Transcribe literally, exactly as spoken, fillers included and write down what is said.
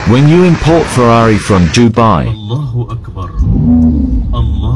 When you import Ferrari from Dubai, Allahu Akbar. Allah